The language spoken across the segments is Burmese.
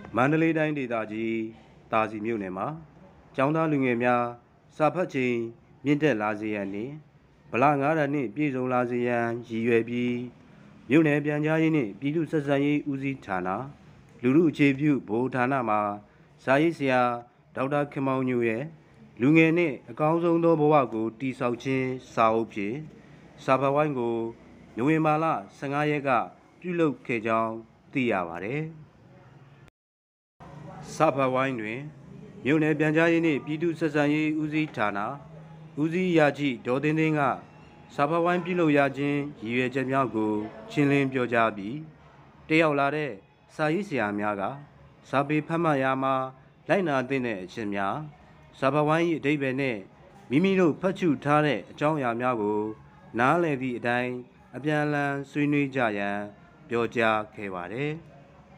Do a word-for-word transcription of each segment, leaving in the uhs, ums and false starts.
မန္တလေးတိုင်းဒေသကြီးတာစီမြို့နယ်မှာကျောင်းသားလူငယ်များစာဖတ်ချိန်မြင့်တက်လာစေရန်နှင့်ဗလငါးရနှင့်ပြည်စုံလာစေရန်ရည်ရွယ်ပြီးမြို့နယ်ပြန်ကြားရေးနှင့်ပြည်သူ့ဆက်ဆံရေးဦးစီးဌာနလူမှုအခြေပြုဗဟိုဌာနမှစာရေးဆရာဒေါက်တာခင်မောင်ညိုရဲ့လူငယ်နှင့်အကောင်းဆုံးသောဘဝကိုတည်ဆောက်ခြင်းစာအုပ်ဖြင့်စာဖတ်ဝိုင်းကိုနိုဝင်ဘာလဆယ့်ငါးရက်ကပြုလုပ်ခဲ့ကြောင်းသိရပါတယ်။စာဖတ်ဝိုင်းတွင်မြို့နယ်ပြန်ကြားရေးနှင့်ပြည်သူ့ဆက်ဆံရေးဦးစီးဌာနဦးစီးရာရှိဒေါ်သိန်းသိန်းကစာဖတ်ဝိုင်းပြုလုပ်ရခြင်းရည်ရွယ်ချက်များကိုရှင်းလင်းပြောကြားပြီးတက်ရောက်လာတဲ့စာရေးဆရာများကစာပေဖတ်မှတ်ရာမှာလိုက်နာသင့်တဲ့အချက်များစာဖတ်ဝိုင်း၏အဓိပ္ပာယ်နှင့်မိမိတို့ဖတ်ရှုထားတဲ့အကြောင်းအရာများကိုနားလည်သည့်အတိုင်းအပြန်အလှန်ဆွေးနွေးကြရန်ပြောကြားခဲ့ပါတယ်။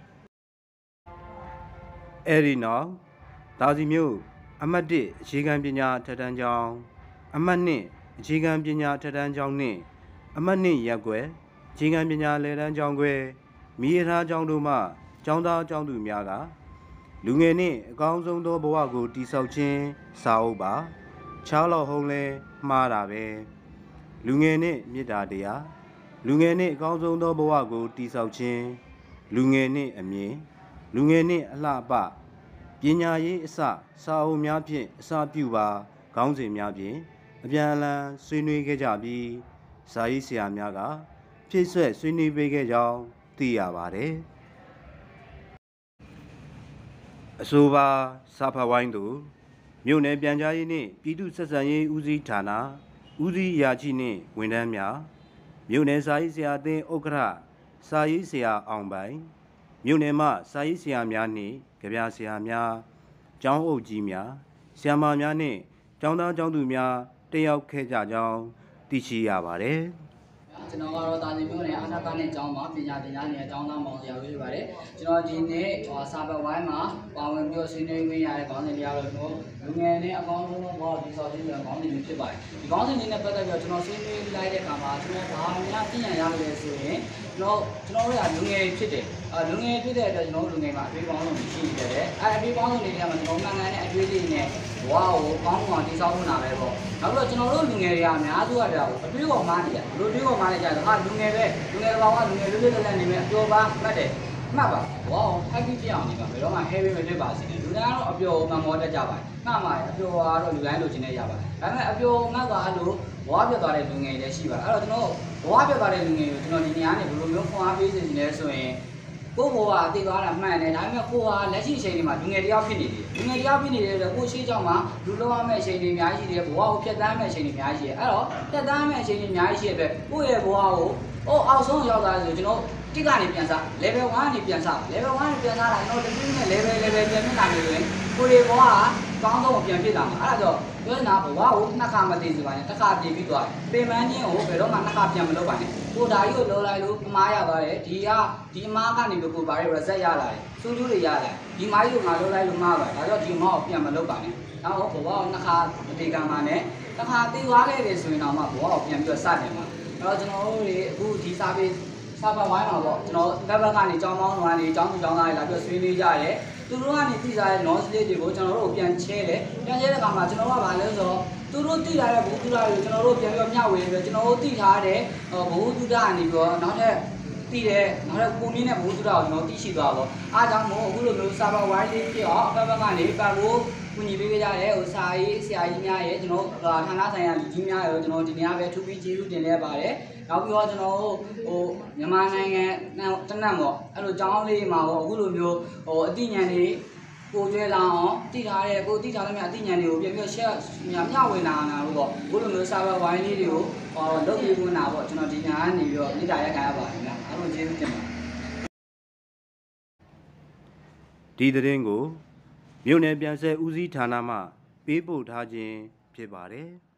အဲဒီနောက်တာစီမြို့အမှတ်တစ်အခြေခံပညာထက်တန်းကျောင်းအမှတ်နှစ်အခြေခံပညာထက်တန်းကျောင်းနှင့်အမှတ်နှစ်ရပ်ကွက်အခြေခံပညာလယ်တန်းကျောင်းခွဲမိရထားကျောင်းတို့မှကျောင်းသားကျောင်းသူများကလူငယ်နှင့်အကောင်းဆုံးသောဘဝကိုတည်ဆောက်ခြင်းစာအုပ်ပါချားလောက်ဟုံးလဲမှားတာပဲလူငယ်နှင့်မေတ္တာတရားလူငယ်နှင့်အကောင်းဆုံးသောဘဝကိုတည်ဆောက်ခြင်းလူငယ်နှင့်အမြင်လူငယ်နှင့်အလှပပညာရေးအစစာအုပ်များဖြင့်အစာပြုပါခေါင်းစဉ်များဖြင့်အပြန်အလှန်ဆွေးနွေးခဲ့ကြပြီးစာရေးဆရာများကဖြည့်ဆွက်ဆွေးနွေးပေးခဲ့ကြောင်းသိရပါတယ်အဆိုပါစာဖတ်ဝိုင်းသို့မြို့နယ်ပြန်ကြားရေးနှင့်ပြည်သူ့ဆက်ဆံရေးဦးစီးဌာနဦးစီးရာရှိနှင့်ဝန်ထမ်းများမြို့နယ်စာရေးဆရာအသင်းဥက္ကဋ္ဌစာရေးဆရာအောင်ပိုင်မြို့နယ်မှစာရေးဆရာများနှင့်ကြပြဆရာများကျောင်းအုပ်ကြီးများဆရာမများနှင့်ကျောင်းသားကျောင်းသူများတက်ရောက်ခဲ့ကြကြောင်းသိရှိရပါတယ်။ကျွန်တော်ကတော့တာစီမြို့နယ်အာနာတာနဲ့ကျောင်းမှာပညာသင်ကြားနေတဲ့ကျောင်းသားမောင်ဆရာဖြစ်ပါတယ်။ကျွန်တော်ဒီနေ့စာပေဝိုင်းမှာပါဝင်ပြီးဆွေးနွေးခွင့်ရတဲ့ခေါင်းစဉ်တရားတော်ကိုလူငယ်နဲ့အကောင်းဆုံးသောဘောဒီဆောက်ခြင်းတဲ့ခေါင်းစဉ်တွေဖြစ်ပါတယ်။ဒီခေါင်းစဉ်တွေနဲ့ပတ်သက်ပြီးကျွန်တော်ဆွေးနွေးလိုက်တဲ့အခါမှာကျွန်တော်ဘာများသိရရလဲဆိုရင်ကျွန်တော်ကျွန်တော်တို့ကလူငယ်ဖြစ်တယ်။အဲလူငယ်ဖြစ်တဲ့အတွက်ကျွန်တော်တို့လူငယ်မှာအတွေ့အကြုံတွေရှိနေတယ်။အဲအတွေ့အကြုံတွေထဲမှာကျွန်တော်မှန်ကန်တဲ့အတွေ့အကြုံတွေနဲ့ဝါကိုကောင်းကောင်းတည်ဆောက်နေတာပဲပေါ့။နောက်ပြီးတော့ကျွန်တော်တို့လူငယ်တွေကအများစုကတော့အတွေ့အကြုံမှန်းနေတယ်။ဘယ်လိုအတွေ့အကြုံမှန်းနေကြလဲ။ဟာလူငယ်ပဲလူငယ်ကောင်ကလူငယ်လွတ်လွတ်လပ်လပ်နေမယ်အပျော်ပါမှတ်တယ်။မှတ်ပါ။ဝါကို happy ဖြစ်အောင်နေပါဘယ်တော့မှ heavy မဖြစ်ပါစေနဲ့။လူတိုင်းကတော့အပျော်မှန်မောတတ်ကြပါတယ်။မှတ်ပါတယ်အပျော်ကတော့လူတိုင်းလိုချင်နေရပါတယ်။ဒါပေမဲ့အပျော်မှတ်သွားလို့ဝါပြတ်သွားတဲ့လူငယ်တွေရှိပါတယ်။အဲ့တော့ကျွန်တော်ဝါပြတ်သွားတဲ့လူငယ်ကိုကျွန်တော်ဒီနေရာနဲ့ဘယ်လိုမျိုးခွန်အားပေးစေချင်လဲဆိုရင်ကိုယ့်ဘဝအသိသွားတာမှန်တယ်ဒါပေမဲ့ကိုယ်ဟာလက်ရှိအချိန်တွေမှာလူငယ်တယောက်ဖြစ်နေတယ်လူငယ်တယောက်ဖြစ်နေတယ်ဆိုတော့ကိုယ်ရှိကြောင်းမှာလူလုံးရမယ့်အချိန်တွေအများကြီးရှိတယ်ဘဝကိုဖြတ်သန်းမယ့်အချိန်တွေအများကြီးရှိတယ်အဲ့တော့ဖြတ်သန်းမယ့်အချိန်တွေအများကြီးရှိတဲ့အတွက်ကိုယ့်ရဲ့ဘဝကိုအိုးအောက်ဆုံးရောက်သွားတယ်ဆိုကျွန်တော်တစ်ကနေပြန်စား level one ကနေပြန်စား level one ကနေပြန်စားတာကျွန်တော်တတိနဲ့ level level ပြန်ဖြစ်လာနေရင်ကိုယ်ရဲ့ဘဝကကောင်းဆုံးပြန်ဖြစ်လာမှာအဲ့ဒါကြောင့်ပြောနေတာဘဝကိုနှစ်ခါမသိစေပါနဲ့တစ်ခါပြင်ပြီးသွားပင်ပန်းခြင်းကိုဘယ်တော့မှနှစ်ခါပြန်မလုပ်ပါနဲ့ကိုဒါကြီးကိုလောလိုက်လို့အမားရသွားတယ်ဒီကဒီအမားကနေလို့ကိုဘာတွေ reset ရလာတယ်စူးကျူးတွေရလာတယ်ဒီမားကြီးကိုငါလောလိုက်လို့မှားပါတယ်ဒါကြောင့်ဒီမောက်ကိုပြန်မလုပ်ပါနဲ့နောက်ဘဝကိုနှစ်ခါမသိကမှနဲ့တစ်ခါသိသွားခဲ့တယ်ဆိုရင်တော့မှဘဝကိုပြန်ပြီးတော့စတင်မှာအဲ့တော့ကျွန်တော်တို့တွေအခုဒီစာပေစာပေဝိုင်းမှာပေါ့ကျွန်တော်ဘက်ဘက်ကနေကျောင်းပေါင်းတော်ကနေကျောင်းသူကျောင်းသားတွေလာပြီးဆွေးနွေးကြရတယ်သူတို့ကနေသိစားတဲ့ knowledge တွေကိုကျွန်တော်တို့ပြန်ချဲတယ်ပြန်ချဲတဲ့အခါမှာကျွန်တော်ကဘာလဲဆိုတော့သူတို့သိလာတဲ့ဘုသူဒ္ဓတွေကိုကျွန်တော်တို့ပြန်ပြီးမျှဝေပြီးကျွန်တော်တို့သိထားတဲ့ဘုသူဒ္ဓကနေပြီးတော့နောက်ထပ်သိတယ်နောက်ထပ်ကိုနည်းနဲ့ဘုသူဒ္ဓကိုကျွန်တော်သိရှိသွားပါအားကြောင့်မို့အခုလိုမျိုးစာပေဝိုင်းလေးဖြစ်အောင်ဘက်ဘက်ကနေပတ်ဖို့ကူညီပေးကြတဲ့ဟိုစာရေးဆရာကြီးများရဲ့ကျွန်တော်ဌာနဆိုင်ရာလူကြီးများရဲ့ကျွန်တော်ဒီနေ့ပဲထူးပြီးကျေးဇူးတင်လဲပါတယ်နောက်ပြီးတော့ကျွန်တော်တို့ဟိုမြန်မာနိုင်ငံတနက်ပေါ့အဲ့လိုကျောင်းလေးမှာဟိုအခုလိုမျိုးဟိုအသိဉာဏ်တွေကိုကျွဲလာအောင်တည်ထားတဲ့ကိုတည်ထားတဲ့မြအသိဉာဏ်တွေကိုပြန်ပြီး share မြမျှဝေလာတာလို့ပေါ့အခုလိုမျိုး server ဝိုင်းလေးတွေကိုဟိုလုပ်ပြီးဝင်တာပေါ့ကျွန်တော်ဒီညာကနေပြီးတော့မိတာရက်ခံရပါတယ်ခင်ဗျအားလုံးကျေးဇူးတင်ပါတယ်ဒီသတင်းကိုမြို့နယ်ပြန်ဆက်ဦးစီးဌာနမှပေးပို့ထားခြင်းဖြစ်ပါတယ်